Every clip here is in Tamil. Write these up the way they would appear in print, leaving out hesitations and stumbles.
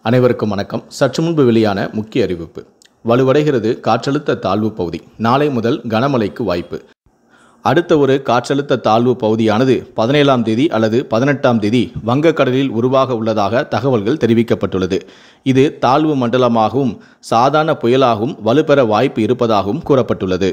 அனைவருக்கும் வணக்கம். சற்று முன்பு வெளியான முக்கிய அறிவிப்பு. வலுவடைகிறது காற்றழுத்த தாழ்வு பகுதி. நாளை முதல் கனமழைக்கு வாய்ப்பு. அடுத்த ஒரு காற்றழுத்த தாழ்வு பகுதியானது 17ஆம் தேதி அல்லது 18ஆம் தேதி வங்கக்கடலில் உருவாக உள்ளதாக தகவல்கள் தெரிவிக்கப்பட்டுள்ளது. இது தாழ்வு மண்டலமாகவும் சாதாரண புயலாகவும் வலுப்பெற வாய்ப்பு இருப்பதாகவும் கூறப்பட்டுள்ளது.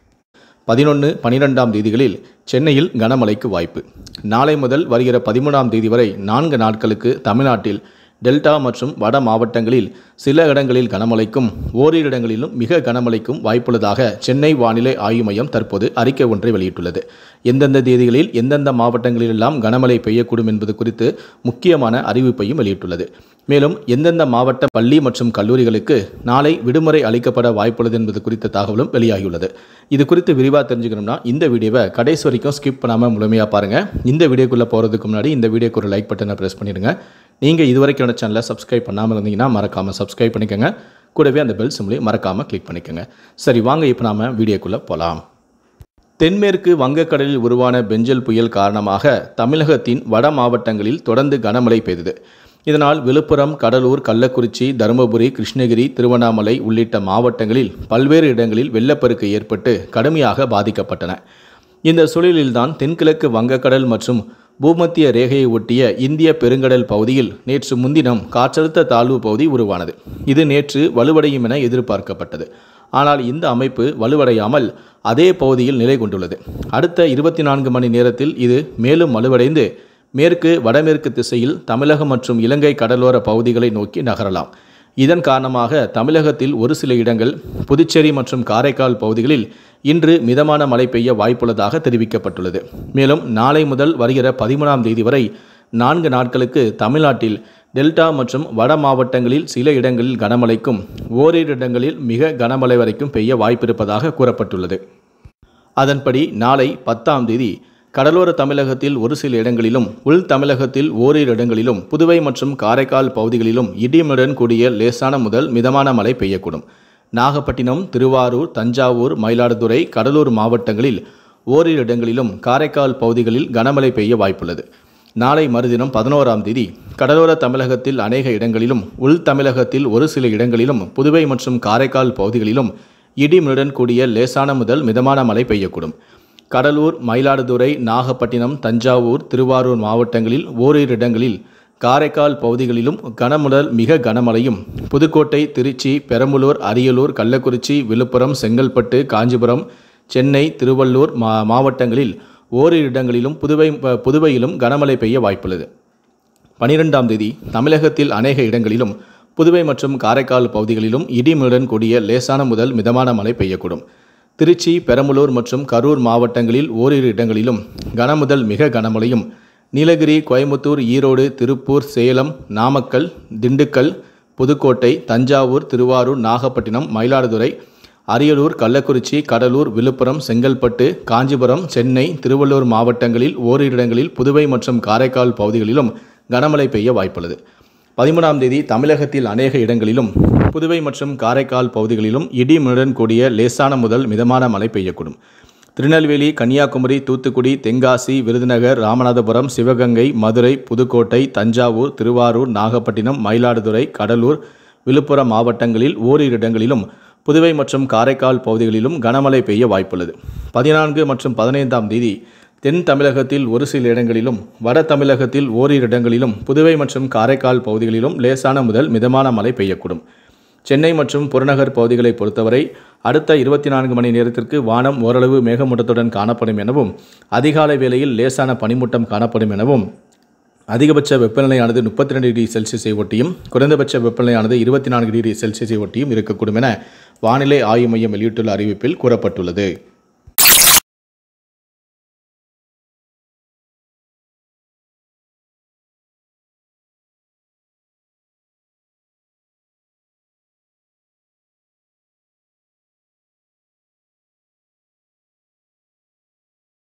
11, 12ஆம் தேதிகளில் சென்னையில் கனமழைக்கு வாய்ப்பு. நாளை முதல் வருகிற 13ஆம் தேதி வரை 4 நாட்களுக்கு தமிழ்நாட்டில் டெல்டா மற்றும் வட மாவட்டங்களில் சில இடங்களில் கனமழைக்கும் ஓரிரு இடங்களிலும் மிக கனமழைக்கும் வாய்ப்புள்ளதாக சென்னை வானிலை ஆய்வு மையம் தற்போது அறிக்கை ஒன்றை வெளியிட்டுள்ளது. எந்தெந்த தேதிகளில் எந்தெந்த மாவட்டங்களிலெல்லாம் கனமழை பெய்யக்கூடும் என்பது குறித்து முக்கியமான அறிவிப்பையும் வெளியிட்டுள்ளது. மேலும் எந்தெந்த மாவட்ட பள்ளி மற்றும் கல்லூரிகளுக்கு நாளை விடுமுறை அளிக்கப்பட வாய்ப்புள்ளது என்பது குறித்த தகவலும் வெளியாகியுள்ளது. இது குறித்து விரிவாக தெரிஞ்சுக்கணும்னா இந்த வீடியோவை கடைசி வரைக்கும் ஸ்கிப் பண்ணாமல் முழுமையாக பாருங்கள். இந்த வீடியோக்குள்ளே போகிறதுக்கு முன்னாடி இந்த வீடியோக்கு ஒரு லைக் பட்டனை ப்ரெஸ் பண்ணிடுங்க. நீங்கள் இதுவரைக்கும் என்னோட சேனலை சப்ஸ்கிரைப் பண்ணாமல் இருந்தீங்கன்னா மறக்காமல் சப்ஸ்கிரைப் பண்ணிக்கோங்க. கூடவே அந்த பெல் சிம்லையும் மறக்காமல் கிளிக் பண்ணிக்கோங்க. சரி, வாங்க இப்போ நாம் வீடியோக்குள்ளே போகலாம். தென்மேற்கு வங்கக்கடலில் உருவான பெஞ்சல் புயல் காரணமாக தமிழகத்தின் வட மாவட்டங்களில் தொடர்ந்து கனமழை பெய்தது. இதனால் விழுப்புரம், கடலூர், கள்ளக்குறிச்சி, தருமபுரி, கிருஷ்ணகிரி, திருவண்ணாமலை உள்ளிட்ட மாவட்டங்களில் பல்வேறு இடங்களில் வெள்ளப்பெருக்கு ஏற்பட்டு கடுமையாக பாதிக்கப்பட்டன. இந்த சூழலில்தான் தென்கிழக்கு வங்கக்கடல் மற்றும் பூமத்திய ரேகையை ஒட்டிய இந்திய பெருங்கடல் பகுதியில் நேற்று முன்தினம் காற்றழுத்த தாழ்வு பகுதி உருவானது. இது நேற்று வலுவடையும் என எதிர்பார்க்கப்பட்டது. ஆனால் இந்த அமைப்பு வலுவடையாமல் அதே பகுதியில் நிலை கொண்டுள்ளது. அடுத்த 24 மணி நேரத்தில் இது மேலும் வலுவடைந்து மேற்கு வடமேற்கு திசையில் தமிழகம் மற்றும் இலங்கை கடலோர பகுதிகளை நோக்கி நகரலாம். இதன் காரணமாக தமிழகத்தில் ஒரு சில இடங்கள், புதுச்சேரி மற்றும் காரைக்கால் பகுதிகளில் இன்று மிதமான மழை பெய்ய வாய்ப்புள்ளதாக தெரிவிக்கப்பட்டுள்ளது. மேலும் நாளை முதல் வருகிற 13ஆம் தேதி வரை 4 நாட்களுக்கு தமிழ்நாட்டில் டெல்டா மற்றும் வட மாவட்டங்களில் சில இடங்களில் கனமழைக்கும் ஓரிரு இடங்களில் மிக கனமழை வரைக்கும் பெய்ய வாய்ப்பிருப்பதாக கூறப்பட்டுள்ளது. அதன்படி நாளை 10ஆம் தேதி கடலோர தமிழகத்தில் ஒரு சில இடங்களிலும், உள் தமிழகத்தில் ஓரிரு இடங்களிலும், புதுவை மற்றும் காரைக்கால் பகுதிகளிலும் இடியுடன் கூடிய லேசான முதல் மிதமான மழை பெய்யக்கூடும். நாகப்பட்டினம், திருவாரூர், தஞ்சாவூர், மயிலாடுதுறை, கடலூர் மாவட்டங்களில் ஓரிரு இடங்களிலும், காரைக்கால் பகுதிகளில் கனமழை பெய்ய வாய்ப்புள்ளது. நாளை மறுதினம் 11ஆம் தேதி கடலோர தமிழகத்தில் அநேக இடங்களிலும், உள் தமிழகத்தில் ஒரு சில இடங்களிலும், புதுவை மற்றும் காரைக்கால் பகுதிகளிலும் இடியுடன் கூடிய லேசான முதல் மிதமான மழை பெய்யக்கூடும். கடலூர், மயிலாடுதுறை, நாகப்பட்டினம், தஞ்சாவூர், திருவாரூர் மாவட்டங்களில் ஓரிரு இடங்களில், காரைக்கால் பகுதிகளிலும் கனமுதல் மிக கனமழையும், புதுக்கோட்டை, திருச்சி, பெரம்பலூர், அரியலூர், கள்ளக்குறிச்சி, விழுப்புரம், செங்கல்பட்டு, காஞ்சிபுரம், சென்னை, திருவள்ளூர் மாவட்டங்களில் ஓரிரு இடங்களிலும், புதுவையிலும் கனமழை பெய்ய வாய்ப்புள்ளது. 12ஆம் தேதி தமிழகத்தில் அநேக இடங்களிலும், புதுவை மற்றும் காரைக்கால் பகுதிகளிலும் இடியுடன் கூடிய லேசான முதல் மிதமான மழை பெய்யக்கூடும். திருச்சி, பெரம்பலூர் மற்றும் கரூர் மாவட்டங்களில் ஓரிரு இடங்களிலும் கனமுதல் மிக கனமழையும், நீலகிரி, கோயம்புத்தூர், ஈரோடு, திருப்பூர், சேலம், நாமக்கல், திண்டுக்கல், புதுக்கோட்டை, தஞ்சாவூர், திருவாரூர், நாகப்பட்டினம், மயிலாடுதுறை, அரியலூர், கள்ளக்குறிச்சி, கடலூர், விழுப்புரம், செங்கல்பட்டு, காஞ்சிபுரம், சென்னை, திருவள்ளூர் மாவட்டங்களில் ஓரிரு இடங்களில், புதுவை மற்றும் காரைக்கால் பகுதிகளிலும் கனமழை பெய்ய வாய்ப்புள்ளது. 13ஆம் தேதி தமிழகத்தில் அநேக இடங்களிலும், புதுவை மற்றும் காரைக்கால் பகுதிகளிலும் இடியுடன் கூடிய லேசான முதல் மிதமான மழை பெய்யக்கூடும். திருநெல்வேலி, கன்னியாகுமரி, தூத்துக்குடி, தென்காசி, விருதுநகர், ராமநாதபுரம், சிவகங்கை, மதுரை, புதுக்கோட்டை, தஞ்சாவூர், திருவாரூர், நாகப்பட்டினம், மயிலாடுதுறை, கடலூர், விழுப்புரம் மாவட்டங்களில் ஓரிரு இடங்களிலும், புதுவை மற்றும் காரைக்கால் பகுதிகளிலும் கனமழை பெய்ய வாய்ப்புள்ளது. 14 மற்றும் 15ஆம் தேதி தென் தமிழகத்தில் ஒரு சில இடங்களிலும், வட தமிழகத்தில் ஓரிரு இடங்களிலும், புதுவை மற்றும் காரைக்கால் பகுதிகளிலும் லேசான முதல் மிதமான மழை பெய்யக்கூடும். சென்னை மற்றும் புறநகர் பகுதிகளை பொறுத்தவரை அடுத்த 24 மணி நேரத்திற்கு வானம் ஓரளவு மேகமூட்டத்துடன் காணப்படும் எனவும், அதிகாலை வேளையில் லேசான பனிமூட்டம் காணப்படும் எனவும், அதிகபட்ச வெப்பநிலையானது 32 டிகிரி செல்சியஸை ஒட்டியும், குறைந்தபட்ச வெப்பநிலையானது 24 டிகிரி செல்சியஸை ஒட்டியும் இருக்கக்கூடும் என வானிலை ஆய்வு மையம் வெளியிட்டுள்ள அறிவிப்பில் கூறப்பட்டுள்ளது.